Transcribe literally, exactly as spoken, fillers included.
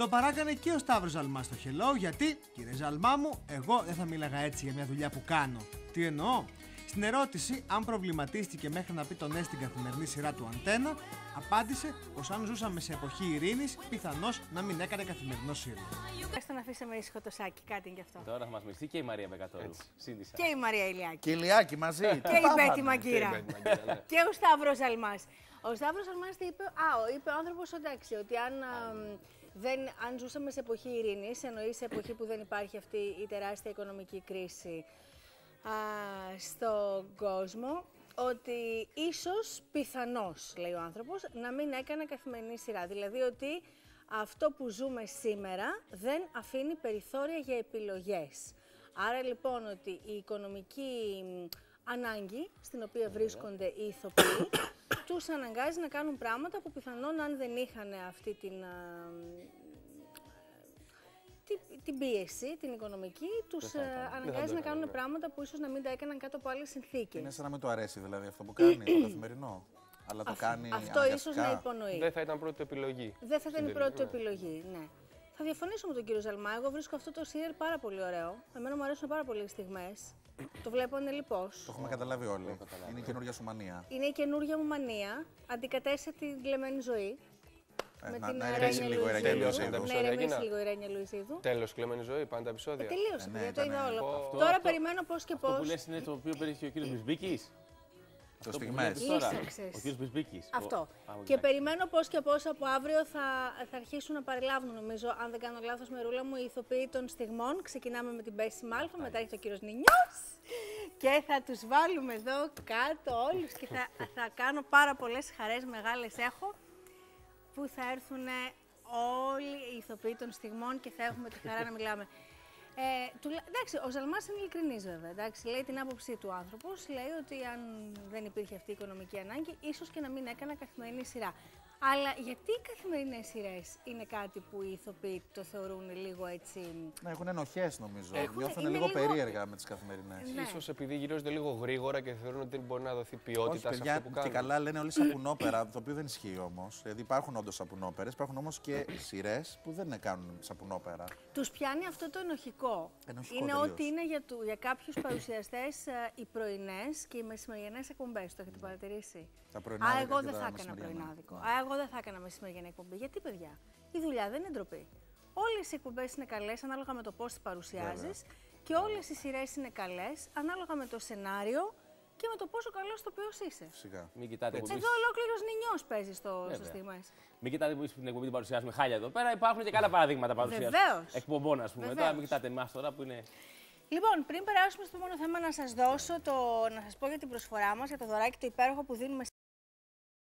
Το παράκανε και ο Σταύρος Ζαλμάς στο Hello, γιατί, κύριε Ζαλμά μου, εγώ δεν θα μίλαγα έτσι για μια δουλειά που κάνω. Τι εννοώ? Στην ερώτηση αν προβληματίστηκε μέχρι να πει το ναι στην καθημερινή σειρά του Αντένα, απάντησε πως αν ζούσαμε σε εποχή ειρήνης, πιθανώς να μην έκανε καθημερινό σύρμα. Έστω να αφήσαμε ήσυχο το Σάκη, κάτι είναι γι' αυτό. Τώρα θα μας μιλήσει και η Μαρία Μπεκατόρου. Και η Μαρία Ηλιάκη. Και η Ηλιάκη μαζί. Και η Μπέτη Μαγκύρα. Και ο Σταύρος Ζαλμάς. Ο Σταύρος Ζαλμάς τι είπε? Α, είπε ο άνθρωπος, εντάξει, ότι αν, α, δεν, αν ζούσαμε σε εποχή ειρήνης, εννοεί σε εποχή που δεν υπάρχει αυτή η τεράστια οικονομική κρίση α, στον κόσμο, ότι ίσως, πιθανώς, λέει ο άνθρωπος, να μην έκανε καθημερινή σειρά. Δηλαδή ότι αυτό που ζούμε σήμερα δεν αφήνει περιθώρια για επιλογές. Άρα λοιπόν ότι η οικονομική ανάγκη στην οποία βρίσκονται οι ηθοποιοί τους αναγκάζει να κάνουν πράγματα που πιθανόν αν δεν είχαν αυτή την, α, την, την πίεση, την οικονομική, τους αναγκάζει να κάνουν πράγματα που ίσως να μην τα έκαναν κάτω από άλλες συνθήκες. Είναι σαν να μην του αρέσει δηλαδή αυτό που κάνει το καθημερινό. Αλλά το κάνει αυτό ίσως να υπονοεί. Δεν θα ήταν πρώτη του επιλογή. Δεν θα ήταν η πρώτη του επιλογή, ναι. Θα διαφωνήσω με τον κύριο Ζαλμά. Εγώ βρίσκω αυτό το σύριαλ πάρα πολύ ωραίο. Εμένα μου αρέσουν πάρα πολύ οι στιγμές. Το βλέπω ανελιπώς. Το έχουμε καταλάβει όλοι. Είναι η καινούργια σου μανία. Είναι η καινούργια μου μανία. Αντικατέστησε την κλεμμένη ζωή. Ε, με να, την να ηρεμήσει λίγο η Ρένια Λουισίδου. Να ηρεμήσει λίγο η Ρένια Λουισίδου. Τέλος, κλεμμένη ζωή, πάντα τα επεισόδια. Ε, τελείωσε, ναι, παιδιά, το είδα όλο. Αυτό, Τώρα αυτό, περιμένω πώς και πώς. Αυτό που λες είναι το οποίο περιέχει ο κύριος Μπισμπίκης. Το στιγμές. Λύσαξες. Ο κύριος Μπισμπίκης. Αυτό. Ο... Και περιμένω πώς και πώς από αύριο θα, θα αρχίσουν να παρελάβουν, νομίζω, αν δεν κάνω λάθος, Μερούλα μου, οι ηθοποιοί των στιγμών. Ξεκινάμε με την Μπέση Μάλφα, μετά έχει ο κύριος Νινιός και θα τους βάλουμε εδώ κάτω όλους και θα, θα κάνω πάρα πολλές χαρές, μεγάλες έχω, που θα έρθουν όλοι οι ηθοποιοί των στιγμών και θα έχουμε τη χαρά να μιλάμε. Ε, του, εντάξει, ο Ζαλμάς είναι ειλικρινής βέβαια. Εντάξει, λέει την άποψή του άνθρωπος. Λέει ότι αν δεν υπήρχε αυτή η οικονομική ανάγκη, ίσως και να μην έκανα καθημερινή σειρά. Αλλά γιατί οι καθημερινές σειρές είναι κάτι που οι ηθοποιοί το θεωρούν λίγο έτσι. Ναι, έχουν ενοχές νομίζω. Έχουν, Νιώθουν λίγο, λίγο περίεργα με τις καθημερινές. Ναι. Ίσως επειδή γυρίζονται λίγο γρήγορα και θεωρούν ότι δεν μπορεί να δοθεί ποιότητα. Όχι, σε παιδιά, αυτό που κάνουν. και καλά λένε όλοι σαπουνόπερα, το οποίο δεν ισχύει όμως. Δηλαδή υπάρχουν όντως σαπουνόπερες, υπάρχουν όμως και σειρές που δεν κάνουν σαπουνόπερα. Τους πιάνει αυτό το ενοχικό. ενοχικό είναι τελείως. ότι είναι για, του, για κάποιους παρουσιαστές ε, οι πρωινές και οι μεσημεριανές εκπομπές. Το έχετε παρατηρήσει? Τα Α, πρωινάδικα εγώ και δεν τα θα έκανα μεσημεριανά. πρωινάδικο. Α, εγώ δεν θα έκανα μεσημεριανή εκπομπή. Γιατί, παιδιά, η δουλειά δεν είναι ντροπή. Όλες οι εκπομπές είναι καλές ανάλογα με το πώς τις παρουσιάζεις και όλες οι σειρές είναι καλές ανάλογα με το σενάριο και με το πόσο καλός ηθοποιός είσαι. Φυσικά. Μην κοιτάτε που Εδώ ολόκληρος Νινιός παίζει στο, στο στιγμές. Μην κοιτάτε που στην εκπομπή την παρουσιάζουμε χάλια εδώ πέρα. Υπάρχουν και καλά παραδείγματα παρουσιάσεων. Βεβαίως. Εκπομπών, ας πούμε. Βεβαίως. Τώρα μην κοιτάτε εμάς τώρα που είναι. Λοιπόν, πριν περάσουμε στο μόνο θέμα, να σας δώσω το, να σας πω για την προσφορά μας, για το δωράκι το υπέροχο που δίνουμε